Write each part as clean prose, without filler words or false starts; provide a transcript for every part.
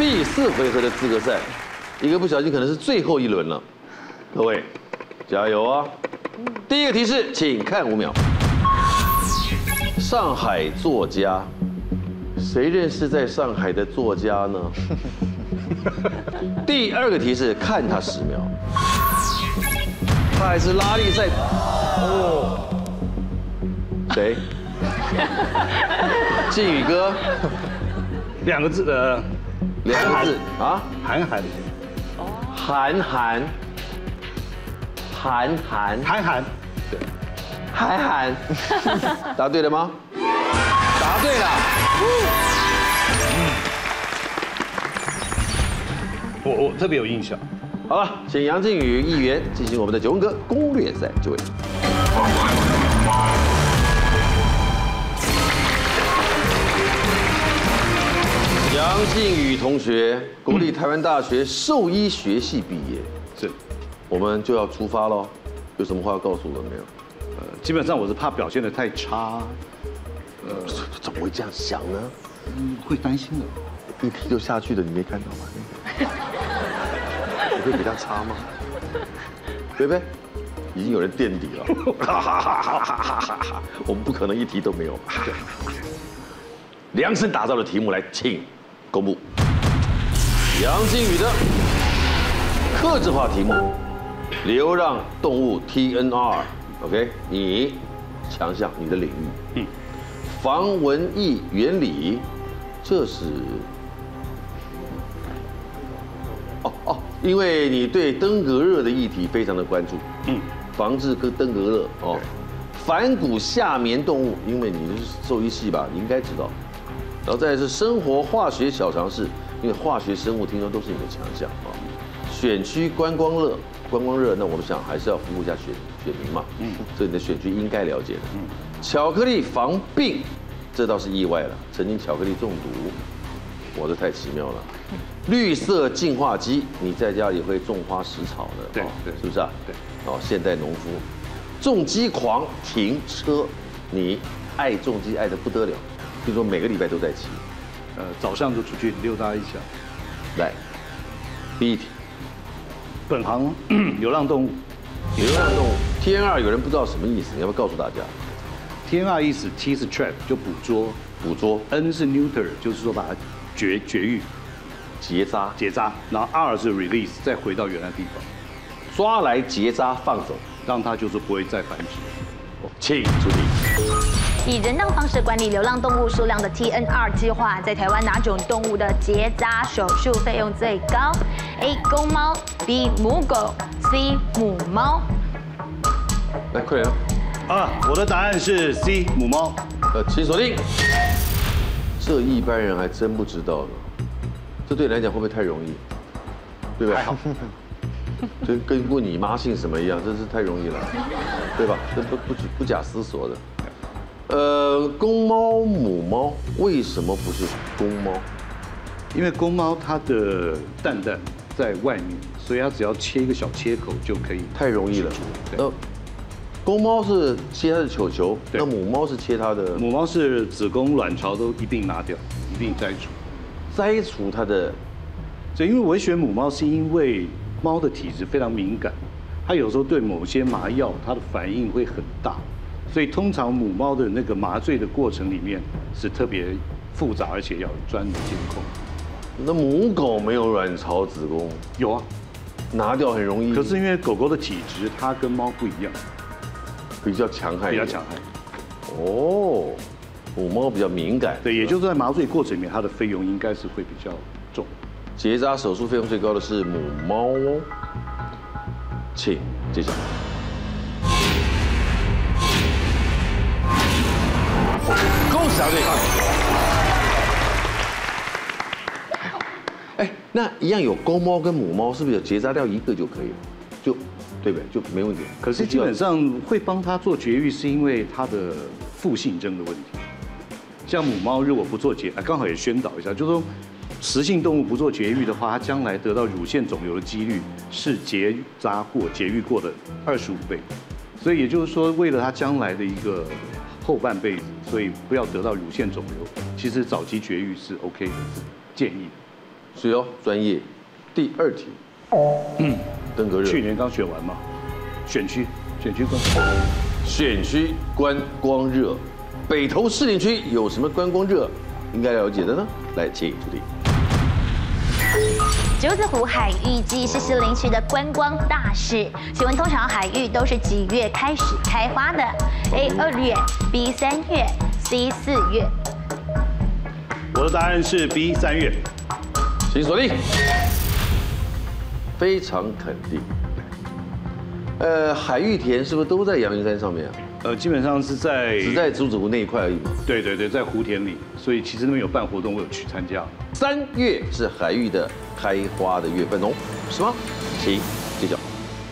第4回合的资格赛，一个不小心可能是最后一轮了，各位加油啊！第一个提示，请看5秒。上海作家，谁认识在上海的作家呢？第2个提示，看他10秒。他还是拉力赛哦。谁？靖宇哥。 2个字 2个字啊， 韩寒，对， 韩寒，答对了吗？答对了。 我特别有印象。 好了，请杨靖宇议员进行我们的9宫格攻略赛，这位。 杨靖宇同学，国立台湾大学兽医学系毕业， 是， 我们就要出发喽。有什么话要告诉我没有？ 基本上我是怕表现得太差， 怎么会这样想呢？ 会担心的。 一踢就下去的，你没看到吗？你会比他差吗？对不对？已经有人垫底了，我们不可能一题都没有。量身打造的题目来，请公布。杨靖宇的客制化题目：流浪动物 TNR。OK， 你强项你的领域。防蚊液原理，这是因为你对登革热的议题非常的关注。防治登革热哦。反骨夏眠动物，因为你是兽医系吧，你应该知道。 然后再来是生活化学小常识，因为化学生物听说都是你的强项啊。选区观光热，那我们想还是要服务一下选民嘛，这你的选区应该了解的。巧克力防病，这倒是意外了，曾经巧克力中毒，哇，这太奇妙了。绿色净化机，你在家里会种花食草的， 对， 是不是啊？ 对， 哦，现代农夫，重机狂停车，你爱重机爱得不得了。 听说每个礼拜都在骑， 早上就出去溜达一下。 来，第一题， 本行流浪动物 TNR 有人不知道什么意思，你要不要告诉大家 ？TNR 意思 T 是 trap 就捕捉，N 是 neuter 就是说把它绝育、 结扎， 然后 R 是 release 再回到原来地方， 抓来结扎放走， 让它就是不会再繁殖。 请出题。 以人道方式管理流浪动物数量的 TNR 计划，在台湾哪种动物的结扎手术费用最高 ？A. 公猫 ，B. 母狗 ，C. 母猫。 来，快点我的答案是 C 母猫。 请锁定。这一般人还真不知道呢，这对你来讲会不会太容易？对不对？还好。这跟问你妈姓什么一样，真是太容易了，对吧？这不假思索的。 公猫、母猫为什么不是公猫？ 因为公猫它的蛋在外面，所以它只要切一个小切口就可以。 太容易了。公猫是切它的球球，那母猫是切它的。 母猫是子宫、卵巢都一并拿掉，一并摘除。 摘除它的。 所以因为我选母猫，是因为猫的体质非常敏感，它有时候对某些麻药它的反应会很大。 所以通常母猫的那个麻醉的过程里面是特别复杂，而且要专门监控。 那母狗没有卵巢、子宫？ 有啊， 拿掉很容易。 可是因为狗狗的体质，它跟猫不一样， 比较强悍。 比较强悍。 哦，母猫比较敏感。 对，也就是在麻醉过程里面，它的费用应该是会比较重。 结扎手术费用最高的是母猫哦，请揭晓。 恭喜答对！哎，那一样有公猫跟母猫，是不是有结扎掉一个就可以了？就对不对？就没问题。 可是基本上会帮它做绝育，是因为它的负性征的问题。像母猫如果不做刚好也宣导一下，就是说雌性动物不做绝育的话，它将来得到乳腺肿瘤的几率是结育过的25倍。所以也就是说，为了它将来的一个 后半辈子，所以不要得到乳腺肿瘤。其实早期绝育是 OK 的，建议。 所以哦，专业。第2题，登革热。 去年刚选完嘛，选区观光热，北投士林区有什么观光热应该了解的呢？来，请出题。 九子湖海域季是士林区的观光大事，请问通常海域都是几月开始开花的 ？A. 2月 ，B. 3月 ，C. 4月。 我的答案是 B 3月， 请锁定。非常肯定。海芋田是不是都在阳明山上面啊？ 基本上是只在九子湖那一块而已嘛。 对，在湖田里，所以其实那边有办活动，我有去参加。 3月是海芋的开花的月份哦，是吗？请揭晓。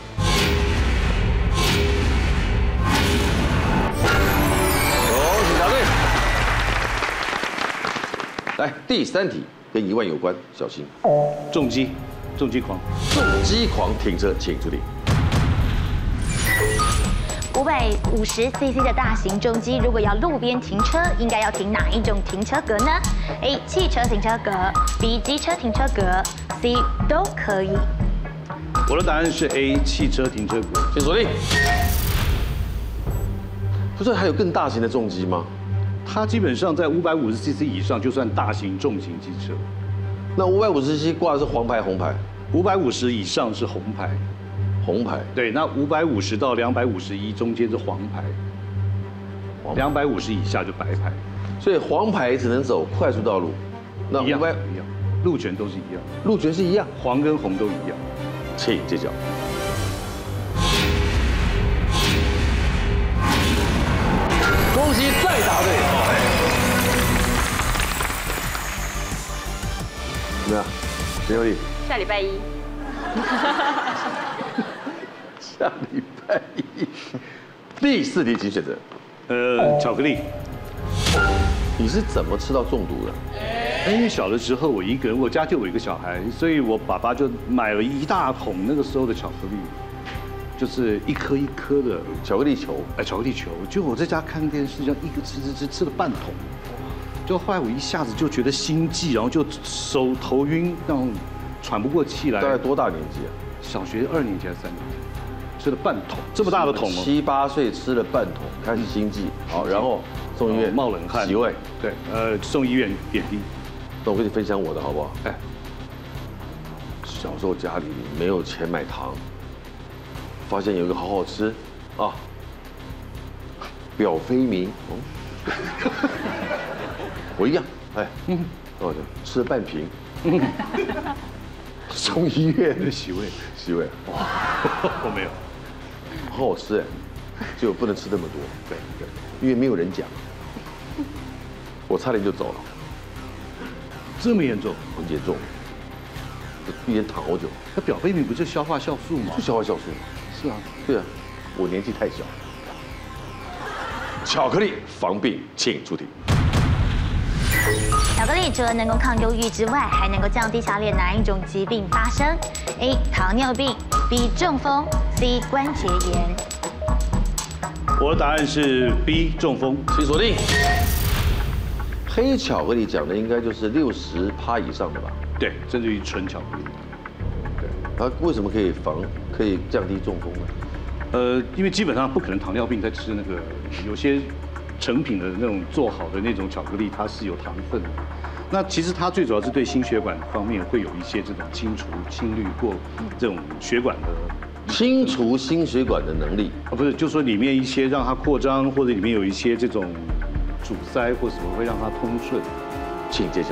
请答对。来，第3题跟1万有关，小心。 重机狂， 停车，请注意。 550cc 的大型重机，如果要路边停车，应该要停哪一种停车格呢 ？A. 汽车停车格 ，B. 机车停车格 ，C. 都可以。 我的答案是 A. 汽车停车格， 请锁定。不是还有更大型的重机吗？ 它基本上在550cc 以上就算大型重型机车。 那550cc 挂的是黄牌、红牌 ？550以上是红牌。 红牌。 对，那550到251中间是黄牌，250以下就白牌。 所以黄牌只能走快速道路，那一样，路权都是一样， 路权是一样， 黄跟红都一样。 请揭晓。恭喜再答对！怎么样？谁有理？ 下礼拜一。 下礼拜一。第4题，请选择。 巧克力。 你是怎么吃到中毒的？ 因为小的时候我一个人，我家就有一个小孩，所以我爸爸就买了一大桶那个时候的巧克力，就是一颗一颗的巧克力球。 巧克力球。就我在家看电视，这样一个吃了半桶。就后来我一下子就觉得心悸，然后就手头晕，那种喘不过气来。 大概多大年纪啊？ 小学2年级还是3年级，吃了半桶，这么大的桶哦。 7、8岁吃了半桶，开始心悸，好，然后送医院冒冷汗， 洗胃。 对，送医院点滴。 那我跟你分享我的好不好？小时候家里没有钱买糖，发现有一个好好吃啊，表飞鸣哦，我一样，哦，吃了半瓶，送医院洗胃， 哇， 我没有， 好好吃结果不能吃那么多，对，因为没有人讲，我差点就走了， 这么严重？ 很严重，一天躺好久。 那表飞鸣不是消化酵素吗？ 就消化酵素嘛。 是啊， 对啊，我年纪太小。巧克力防病，请出题。 巧克力除了能够抗忧郁之外，还能够降低下列哪一种疾病发生 ？A. 糖尿病 ，B. 中风 ，C. 关节炎。 我的答案是 B. 中风， 请锁定。黑巧克力讲的应该就是60%以上的吧？ 对，甚至于纯巧克力。 对，它为什么可以降低中风呢？ 因为基本上不可能糖尿病在吃那个有些成品的那种做好的那种巧克力，它是有糖分的。那其实它最主要是对心血管方面会有一些这种清除、清滤过这种血管的。 清除心血管的能力不是，就是说里面一些让它扩张，或者里面有一些这种阻塞或什么会让它通顺。 请揭晓。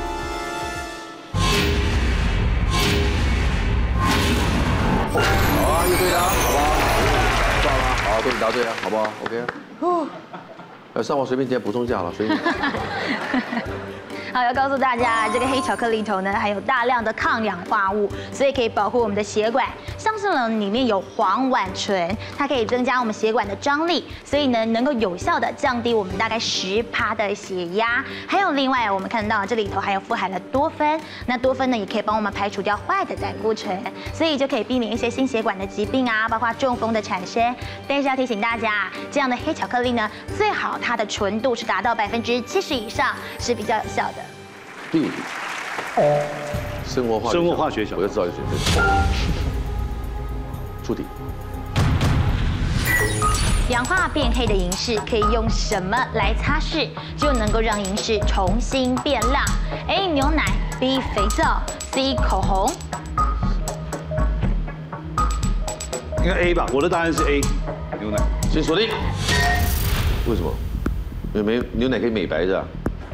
好啊，又对啦，好不好？棒啊，好，都答对了，好不好 ？OK 啊。上网随便填补充一下了，随便。 好，要告诉大家，这个黑巧克力里头呢，含有大量的抗氧化物，所以可以保护我们的血管。像是呢，里面有黄烷醇，它可以增加我们血管的张力，所以呢，能够有效的降低我们大概10%的血压。还有另外，我们看到这里头还有富含了多酚，那多酚呢，也可以帮我们排除掉坏的胆固醇，所以就可以避免一些心血管的疾病啊，包括中风的产生。但是要提醒大家，这样的黑巧克力呢，最好它的纯度是达到70%以上，是比较有效的。 第5题， 生活化学小，我就知道就选这个。出题。 氧化变黑的银饰可以用什么来擦拭，就能够让银饰重新变亮 ？A. 牛奶 B. 肥皂 C. 口红。 应该 A 吧？我的答案是 A， 牛奶。 请锁定。为什么？因为牛奶可以美白是吧？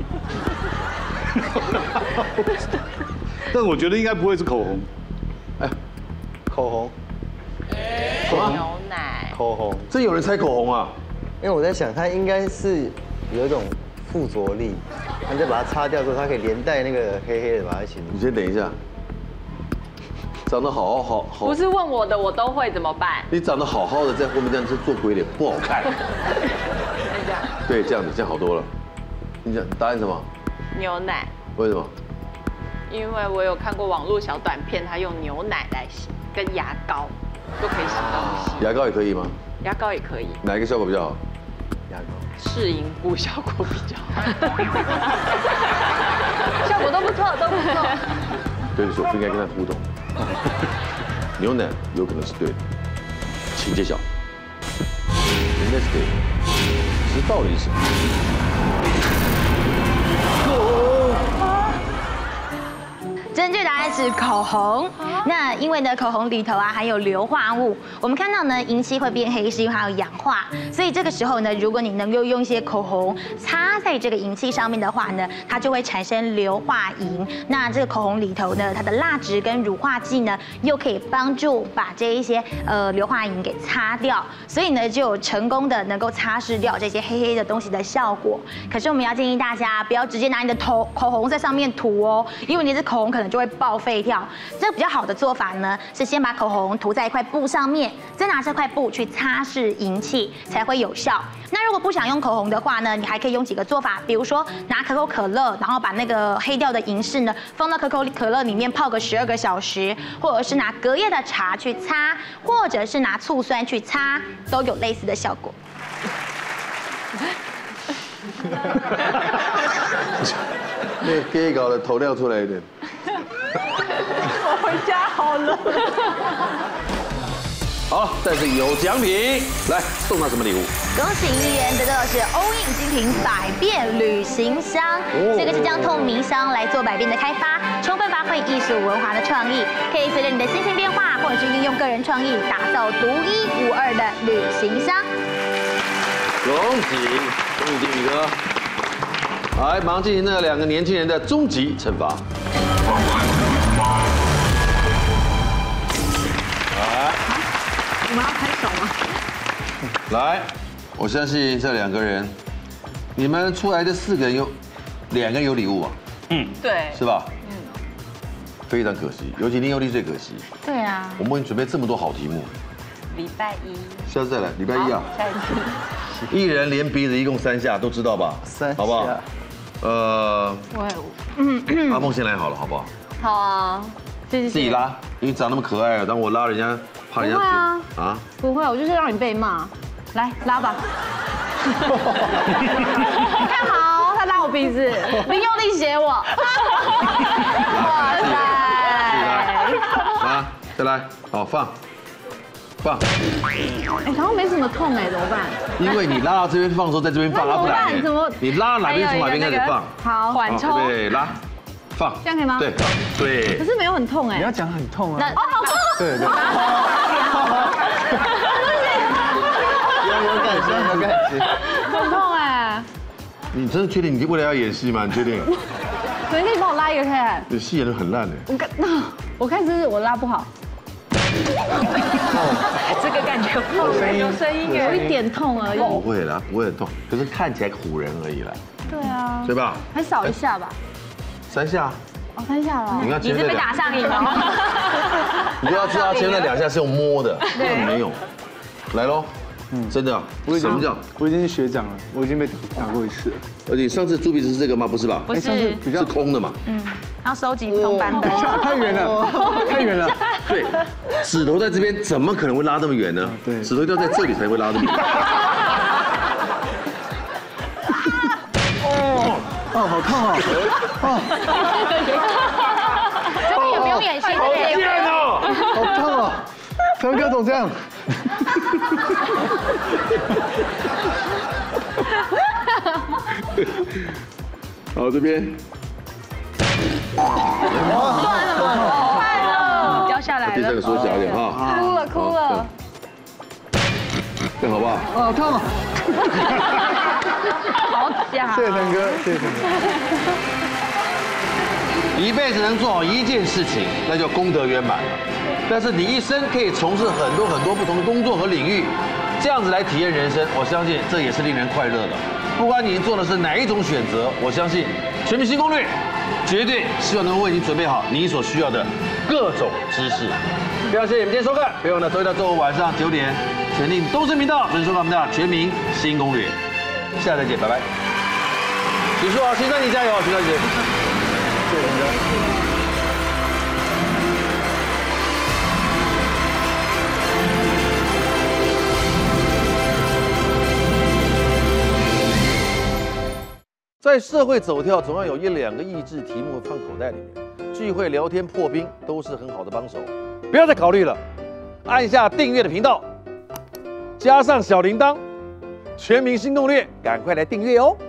但我觉得应该不会是口红。 哎， 口红， 牛奶， 口红， 真有人猜口红啊？ 因为我在想，它应该是有一种附着力，它再把它擦掉之后，它可以连带那个黑黑的把它一起。 你先等一下，长得好， 不是问我的，我都会怎么办？ 你长得好好的，在后面这样子做鬼脸不好看。对，这样子好多了。你讲答案是什么？ 牛奶， 为什么？ 因为我有看过网络小短片，它用牛奶来洗，跟牙膏都可以洗东西。 牙膏也可以吗？ 牙膏也可以， 哪一个效果比较好？ 牙膏。 适应部效果比较好，效果都不错，都不错。 对不起，我不应该跟他互动。牛奶有可能是对的，请揭晓。应该是对的，其实道理是什么？ 正确答案是口红。那因为呢，口红里头啊含有硫化物，我们看到呢银漆会变黑，是因为它有氧化。所以这个时候呢，如果你能够用一些口红擦在这个银漆上面的话呢，它就会产生硫化银。那这个口红里头呢，它的蜡质跟乳化剂呢，又可以帮助把这一些硫化银给擦掉，所以呢就有成功的能够擦拭掉这些黑黑的东西的效果。可是我们要建议大家不要直接拿你的口红在上面涂哦，因为你这口红可能就会报废掉。这个比较好的做法呢，是先把口红涂在一块布上面，再拿这块布去擦拭银器，才会有效。那如果不想用口红的话呢，你还可以用几个做法，比如说拿可口可乐，然后把那个黑掉的银饰呢放到可口可乐里面泡个12个小时，或者是拿隔夜的茶去擦，或者是拿醋酸去擦，都有类似的效果。 那个 gay 搞的头料出来一点。 我回家好了。 好，但是有奖品，来送他什么礼物？ 恭喜1元得到的是欧印精品百变旅行箱，这个是将透明箱来做百变的开发，充分发挥艺术文化的创意，可以随着你的心情变化，或者是运用个人创意，打造独一无二的旅行箱。 恭喜金宇哥！来，马上进行那2个年轻人的终极惩罚。来， 我们要拍手吗？ 来，我相信这2个人，你们出来的4个人有2个人有礼物啊， 对， 是吧？非常可惜，尤其林佑利最可惜。 对啊， 我们为你准备这么多好题目， 礼拜一， 下次再来，礼拜1啊。 下一次。 一人连鼻子一共3下，都知道吧 3下， 好不好？阿梦先来好了，好不好？ 好啊，谢谢。 自己拉，因为长那么可爱，当我拉人家，怕人家不会啊啊？ 不会，我就是让你被骂。来拉吧。看好，他拉我鼻子，林佑利写我。哇塞！ 啊，再来，好放。 哎，好像没什么痛哎，怎么办？ 因为你拉到这边放的时候，在这边放，不然怎么？ 你拉哪边从哪边开始放？ 好，缓冲。 对，拉，放。 这样可以吗？ 对，对。 可是没有很痛哎。 你要讲很痛啊。 那哦，好痛。 对对。有感觉，有感觉。 很痛哎。 你真的确定你为了要演戏吗？你确定？ 可以帮我拉一个看看。 你戏演得很烂哎。 我看是不是我拉不好？这个感觉有声音，有一点痛而已。 不会啦，不会很痛，可是看起来唬人而已啦。 对啊， 对吧？ 还少一下吧。 3下。 哦，3下了。 你看你是被打上瘾了。 你要知道前面那2下是用摸的，没有。来喽，真的。什么叫？ 我已经是学长了，我已经被打过1次了。 而且上次猪鼻子是这个吗？不是吧？ 不是， 是空的嘛。 要收集不同版本。 太远了，太远了。 对，指头在这边，怎么可能会拉这么远呢？ 对， 指头一定要在这里才会拉这么远。 哦，好痛啊！哦， 重演戏， 好贱哦！ 好烫哦！陈哥总这样。 好，这边掉下来了， 第三个缩小一点哈。 哭了， 这样好不好？ 好烫哦！ 好假。 谢谢陈哥，谢谢陈哥。 一辈子能做好一件事情，那就功德圆满了。但是你一生可以从事很多不同的工作和领域，这样子来体验人生，我相信这也是令人快乐的。不管你做的是哪一种选择，我相信《全明星攻略》绝对希望能够为你准备好你所需要的各种知识。非常谢谢你们今天收看，别忘了周一到周五晚上9点，锁定东森频道准时收看我们的《全明星攻略》。下次再见，拜拜。许叔好，徐三你加油，徐小姐。谢谢大家。在社会走跳，总要有1、2个益智题目放口袋里面，聚会聊天破冰都是很好的帮手。不要再考虑了，按下订阅的频道，加上小铃铛，全明星攻略，赶快来订阅哦。